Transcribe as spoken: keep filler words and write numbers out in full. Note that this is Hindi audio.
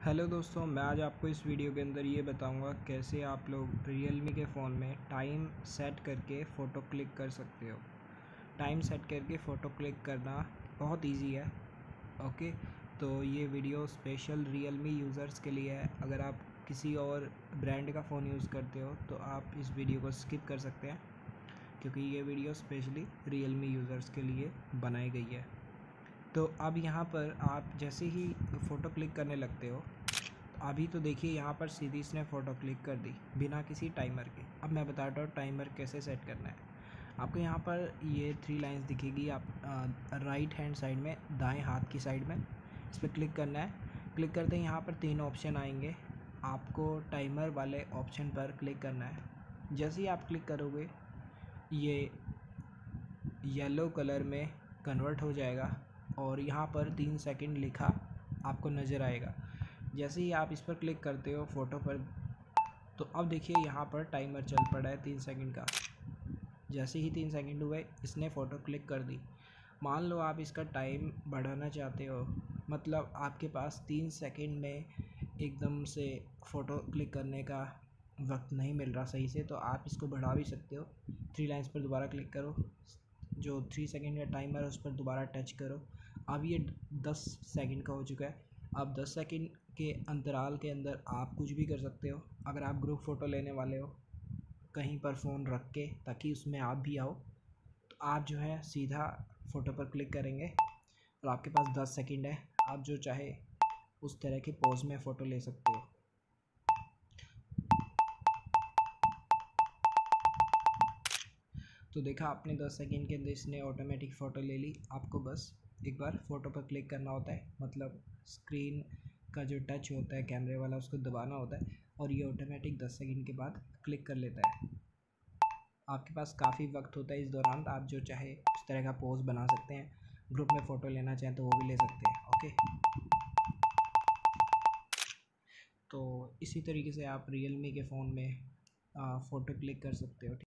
हेलो दोस्तों, मैं आज आपको इस वीडियो के अंदर ये बताऊंगा कैसे आप लोग Realme के फ़ोन में टाइम सेट करके फ़ोटो क्लिक कर सकते हो। टाइम सेट करके फ़ोटो क्लिक करना बहुत इजी है। ओके, तो ये वीडियो स्पेशल Realme यूज़र्स के लिए है। अगर आप किसी और ब्रांड का फ़ोन यूज़ करते हो तो आप इस वीडियो को स्किप कर सकते हैं, क्योंकि ये वीडियो स्पेशली Realme यूज़र्स के लिए बनाई गई है। तो अब यहाँ पर आप जैसे ही फ़ोटो क्लिक करने लगते हो, अभी तो देखिए यहाँ पर सीधी इसने फ़ोटो क्लिक कर दी बिना किसी टाइमर के। अब मैं बताता हूँ टाइमर कैसे सेट करना है। आपको यहाँ पर ये थ्री लाइंस दिखेगी, आप आ, राइट हैंड साइड में, दाएं हाथ की साइड में इस पर क्लिक करना है। क्लिक करते ही यहाँ पर तीन ऑप्शन आएंगे, आपको टाइमर वाले ऑप्शन पर क्लिक करना है। जैसे ही आप क्लिक करोगे ये येलो कलर में कन्वर्ट हो जाएगा और यहाँ पर तीन सेकंड लिखा आपको नज़र आएगा। जैसे ही आप इस पर क्लिक करते हो फ़ोटो पर, तो अब देखिए यहाँ पर टाइमर चल पड़ा है तीन सेकंड का। जैसे ही तीन सेकंड हुए इसने फ़ोटो क्लिक कर दी। मान लो आप इसका टाइम बढ़ाना चाहते हो, मतलब आपके पास तीन सेकंड में एकदम से फ़ोटो क्लिक करने का वक्त नहीं मिल रहा सही से, तो आप इसको बढ़ा भी सकते हो। थ्री लाइन्स पर दोबारा क्लिक करो, जो थ्री सेकंड का टाइमर है उस पर दोबारा टच करो। अब ये दस सेकंड का हो चुका है। अब दस सेकंड के अंतराल के अंदर आप कुछ भी कर सकते हो। अगर आप ग्रुप फ़ोटो लेने वाले हो कहीं पर फ़ोन रख के, ताकि उसमें आप भी आओ, तो आप जो है सीधा फ़ोटो पर क्लिक करेंगे और आपके पास दस सेकंड है। आप जो चाहे उस तरह के पोज में फ़ोटो ले सकते हो। तो देखा आपने दस सेकंड के अंदर इसने ऑटोमेटिक फ़ोटो ले ली। आपको बस एक बार फ़ोटो पर क्लिक करना होता है, मतलब स्क्रीन का जो टच होता है कैमरे वाला उसको दबाना होता है और ये ऑटोमेटिक दस सेकंड के बाद क्लिक कर लेता है। आपके पास काफ़ी वक्त होता है, इस दौरान आप जो चाहे उस तरह का पोज बना सकते हैं। ग्रुप में फ़ोटो लेना चाहें तो वो भी ले सकते हैं। ओके, तो इसी तरीके से आप Realme के फ़ोन में फ़ोटो क्लिक कर सकते हो।